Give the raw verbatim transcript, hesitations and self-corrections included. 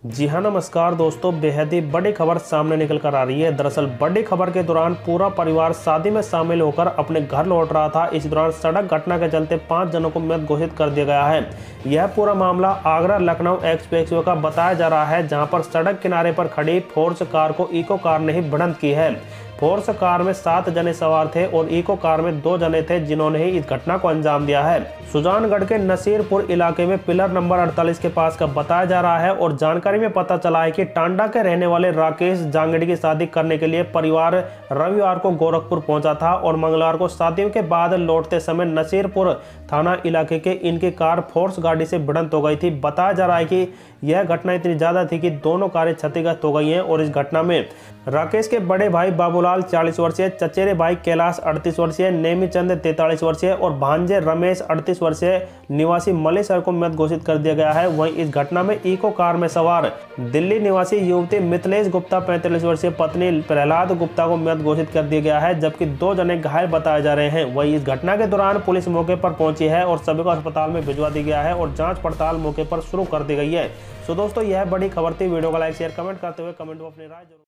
जी हाँ, नमस्कार दोस्तों। बेहद ही बड़ी खबर सामने निकल कर आ रही है। दरअसल बड़ी खबर के दौरान पूरा परिवार शादी में शामिल होकर अपने घर लौट रहा था। इस दौरान सड़क घटना के चलते पांच जनों को मृत घोषित कर दिया गया है। यह पूरा मामला आगरा लखनऊ एक्सप्रेसवे का बताया जा रहा है, जहां पर सड़क किनारे पर खड़ी फोर्स कार को इको कार ने ही भिड़ंत की है। फोर्स कार में सात जने सवार थे और इको कार में दो जने थे, जिन्होंने ही इस घटना को अंजाम दिया है। सुजानगढ़ के नसीरपुर इलाके में पिलर नंबर अड़तालीस के पास का बताया जा रहा है और जानकारी में पता चला है कि टांडा के रहने वाले राकेश जांगड़ी की शादी करने के लिए परिवार रविवार को गोरखपुर पहुंचा था और मंगलवार को शादियों के बाद लौटते समय नसीरपुर थाना इलाके के इनकी कार फोर्स गाड़ी से भिड़ंत हो गई थी। बताया जा रहा है कि यह घटना इतनी ज्यादा थी कि दोनों कारें क्षतिग्रस्त हो गई हैं और इस घटना में राकेश के बड़े भाई बाबूलाल चालीस वर्षीय, चचेरे भाई कैलाश अड़तीस वर्षीय, नेमीचंद तैंतालीस वर्षीय और भांजे रमेश अड़तीस वर्षीय निवासी मलेसर को मृत घोषित कर दिया गया है। वहीं इस घटना में इको कार में सवार दिल्ली निवासी युवती मिथिलेश गुप्ता पैंतालीस वर्षीय पत्नी प्रहलाद गुप्ता को मृत घोषित कर दिया गया है, जबकि दो जने घायल बताए जा रहे हैं। वहीं इस घटना के दौरान पुलिस मौके पर पहुंची है और सभी को अस्पताल में भिजवा दिया गया है और जांच पड़ताल मौके पर शुरू कर दी गई है। सो दोस्तों, यह बड़ी खबर थी। वीडियो को लाइक शेयर कमेंट करते हुए कमेंट में अपनी राय जरूर